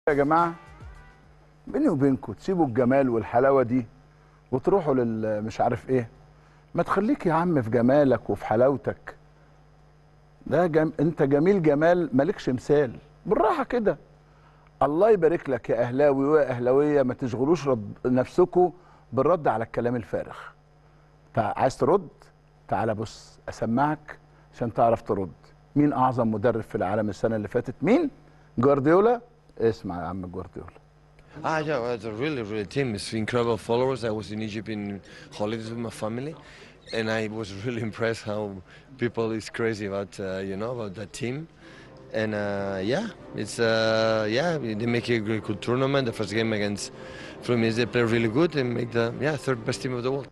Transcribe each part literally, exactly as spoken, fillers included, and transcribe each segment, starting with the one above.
يا جماعه بيني وبينكم تسيبوا الجمال والحلاوه دي وتروحوا لل مش عارف ايه. ما تخليك يا عم في جمالك وفي حلاوتك. ده جم... انت جميل جمال مالكش مثال. بالراحه كده. الله يبارك لك يا اهلاوي ويا اهلاويه، ما تشغلوش رد... نفسكم بالرد على الكلام الفارغ. تع... عايز ترد؟ تعالى بص اسمعك عشان تعرف ترد. مين اعظم مدرب في العالم السنه اللي فاتت؟ مين؟ جوارديولا. اسمع يا عم جوارديولا. Ah, yeah, well, it's a really, really team. It's incredible followers. I was in Egypt in holidays with my family, and I was really impressed how people is crazy about, uh, you know, about that team. And uh, yeah, it's uh, yeah, they make a good, good tournament. The first game against Fluminense, they play really good and make the yeah third best team of the world.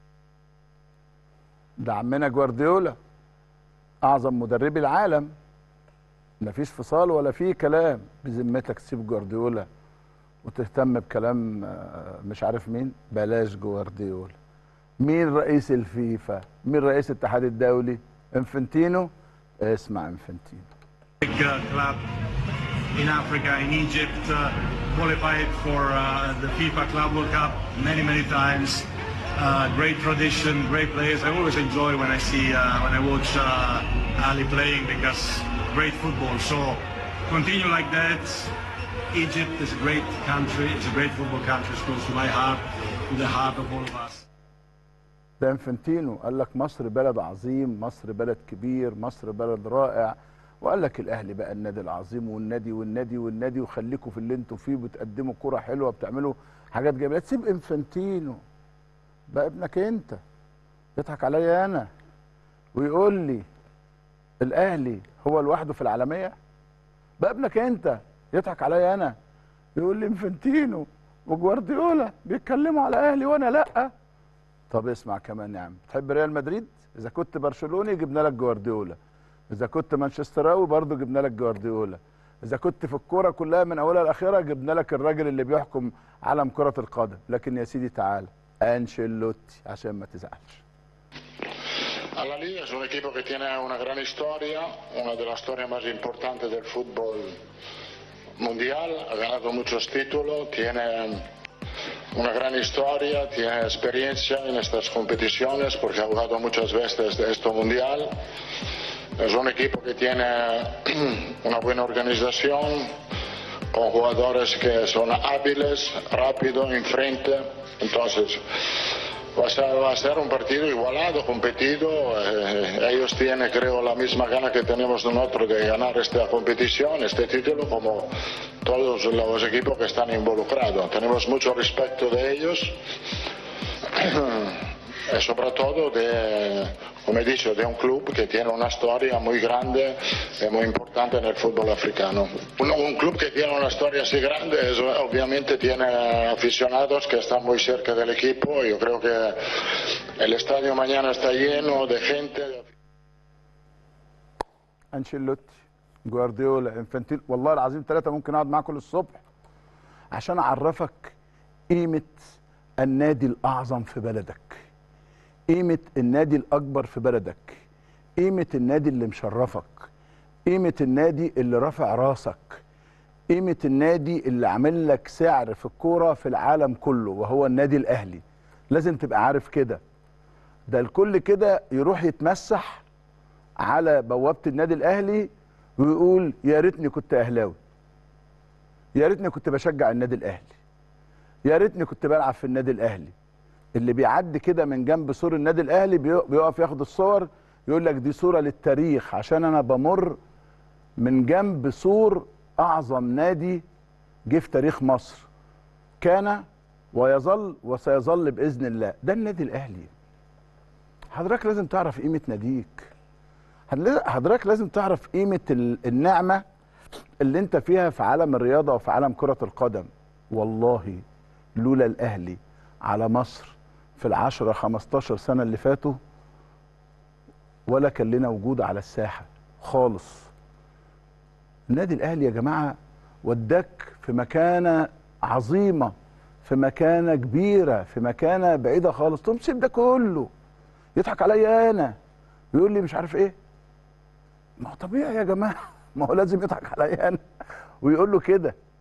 ده عمنا جوارديولا اعظم مدربي العالم. مفيش فصال ولا فيه كلام. بذمتك تسيب جوارديولا وتهتم بكلام مش عارف مين؟ بلاش جوارديولا. مين رئيس الفيفا؟ مين رئيس الاتحاد الدولي؟ انفنتينو. اسمع انفنتينو. Big uh, club in Africa, in Egypt, uh, qualified for uh, the FIFA Club World Cup many, many times. Uh, great tradition, great players. I always enjoy when I see, uh, when I watch uh, Ali playing because great football. So continue like that. Egypt is a great country. It's a great football country. It's close to my heart, to the heart of all of us. ده انفنتينو قال لك مصر بلد عظيم، مصر بلد كبير، مصر بلد رائع، وقال لك الاهلي بقى النادي العظيم والنادي والنادي والنادي، وخليكم في اللي انتوا فيه، بتقدموا كرة حلوه، بتعملوا حاجات جميله. تسيب انفنتينو بقى ابنك انت يضحك عليا انا ويقول لي الاهلي هو لوحده في العالميه؟ بقى ابنك انت يضحك عليا انا يقول لي انفنتينو وجوارديولا بيتكلموا على اهلي وانا لا. طب اسمع كمان يا عم، تحب ريال مدريد؟ اذا كنت برشلوني جبنا لك جوارديولا، اذا كنت مانشستراوي برضه جبنا لك جوارديولا، اذا كنت في الكوره كلها من اولها لاخرها جبنا لك الراجل اللي بيحكم عالم كره القدم. لكن يا سيدي تعالى انشيلوتي عشان ما تزعلش. Al-Ahly es un equipo que tiene una gran historia, una de las historias más importantes del fútbol mundial, ha ganado muchos títulos, tiene una gran historia, tiene experiencia en estas competiciones porque ha jugado muchas veces de este mundial. Es un equipo que tiene una buena organización, con jugadores que son hábiles, rápidos, enfrente. Entonces, va a, ser, va a ser un partido igualado, competido. Eh, ellos tienen, creo, la misma gana que tenemos nosotros de ganar esta competición, este título, como todos los equipos que están involucrados. Tenemos mucho respeto de ellos. Y sobre todo de, como he dicho, de un club que tiene una historia muy grande y muy importante en el fútbol africano. Un, un club que tiene una historia así grande es, obviamente tiene aficionados que están muy cerca del equipo. Yo creo que el estadio mañana está lleno de gente. انشيلوتي، جوارديولا، انفانتينو، والله العظيم ثلاثة ممكن اقعد معاكم للصبح عشان اعرفك قيمة النادي الأعظم في بلدك، قيمة النادي الأكبر في بلدك، قيمة النادي اللي مشرفك، قيمة النادي اللي رافع راسك، قيمة النادي اللي عامل لك سعر في الكورة في العالم كله، وهو النادي الأهلي. لازم تبقى عارف كده. ده الكل كده يروح يتمسح على بوابة النادي الأهلي ويقول يا ريتني كنت أهلاوي، يا ريتني كنت بشجع النادي الأهلي، يا ريتني كنت بلعب في النادي الأهلي. اللي بيعدي كده من جنب سور النادي الاهلي بيقف ياخد الصور، يقول لك دي صوره للتاريخ عشان انا بمر من جنب سور اعظم نادي جه في تاريخ مصر، كان ويظل وسيظل باذن الله. ده النادي الاهلي. حضرتك لازم تعرف قيمه ناديك، حضرتك لازم تعرف قيمه النعمه اللي انت فيها في عالم الرياضه وفي عالم كره القدم. والله لولا الاهلي على مصر في العشرة خمستاشر سنة اللي فاتوا ولا كان لنا وجود على الساحة خالص. النادي الأهلي يا جماعة وداك في مكانة عظيمة، في مكانة كبيرة، في مكانة بعيدة خالص. تقوم سيب ده كله يضحك عليا أنا ويقول لي مش عارف إيه؟ ما هو طبيعي يا جماعة، ما هو لازم يضحك عليا أنا ويقول له كده.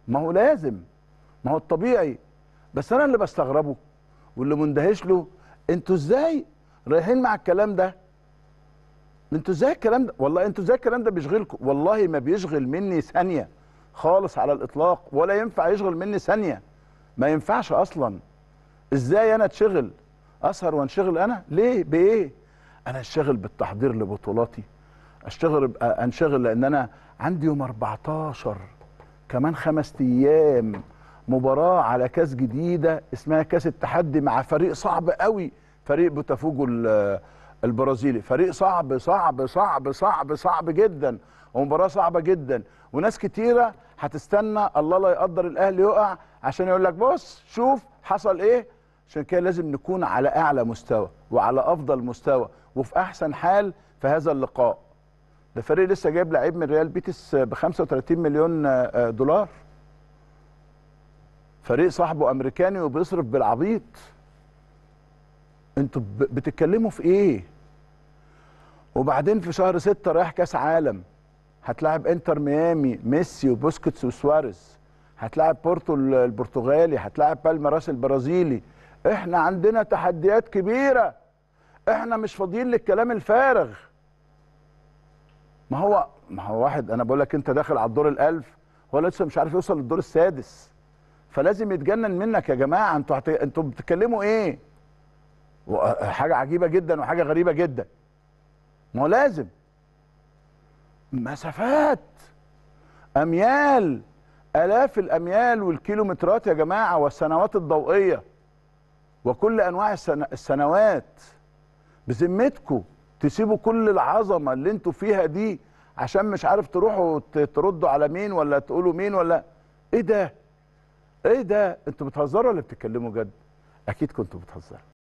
ما هو لازم، ما هو الطبيعي. بس انا اللي بستغربه واللي مندهش له، انتوا ازاي رايحين مع الكلام ده؟ انتوا ازاي الكلام ده؟ والله انتوا ازاي الكلام ده بيشغلكم؟ والله ما بيشغل مني ثانيه خالص على الاطلاق، ولا ينفع يشغل مني ثانيه، ما ينفعش اصلا. ازاي انا اتشغل اسهر وانشغل؟ انا ليه بايه؟ انا اشتغل بالتحضير لبطولاتي، اشتغل انشغل لان انا عندي يوم أربعتاشر كمان خمس ايام مباراه على كاس جديده اسمها كاس التحدي مع فريق صعب قوي، فريق بوتافوجو البرازيلي، فريق صعب صعب صعب صعب صعب جدا، ومباراه صعبه جدا، وناس كتيره هتستنى الله لا يقدر الاهلي يقع عشان يقول لك بص شوف حصل ايه. عشان كده لازم نكون على اعلى مستوى وعلى افضل مستوى وفي احسن حال في هذا اللقاء. ده فريق لسه جايب لعيب من ريال بيتس ب خمسة وتلاتين مليون دولار، فريق صاحبه امريكاني وبيصرف بالعبيط. انتوا بتتكلموا في ايه؟ وبعدين في شهر ستة رايح كاس عالم، هتلاعب انتر ميامي ميسي وبوسكيتس وسواريز، هتلاعب بورتو البرتغالي، هتلاعب بالميراس البرازيلي. احنا عندنا تحديات كبيره، احنا مش فاضيين للكلام الفارغ. ما هو ما هو واحد، انا بقول لك انت داخل على الدور الالف هو لسه مش عارف يوصل للدور السادس، فلازم يتجنن منك يا جماعه. انتوا هت... انتوا بتتكلموا ايه؟ حاجه عجيبه جدا وحاجه غريبه جدا. ما هو لازم مسافات اميال، الاف الاميال والكيلومترات يا جماعه، والسنوات الضوئيه وكل انواع السن... السنوات. بذمتكم تسيبوا كل العظمه اللي انتوا فيها دي عشان مش عارف تروحوا تردوا على مين ولا تقولوا مين ولا ايه ده؟ ايه ده؟ انتوا بتهزروا ولا بتتكلموا جد؟ اكيد كنتوا بتهزروا.